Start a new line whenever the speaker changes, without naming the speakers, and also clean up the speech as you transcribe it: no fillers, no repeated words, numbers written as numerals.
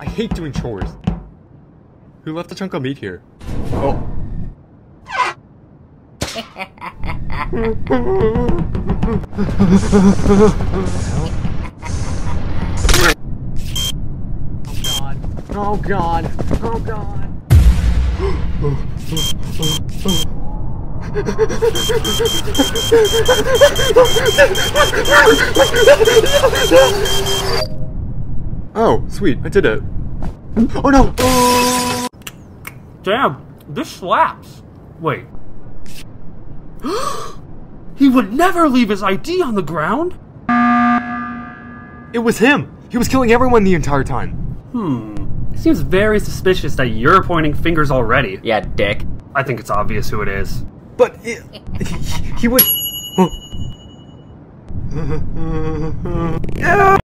hate doing chores. Who left a chunk of meat here? Oh. Oh god. Oh god. Oh, sweet, I did it. Oh no!
Damn, this slaps. Wait. He would never leave his ID on the ground?
It was him! He was killing everyone the entire time.
It seems very suspicious that you're pointing fingers already.
Yeah, dick.
I think it's obvious who it is.
But he would...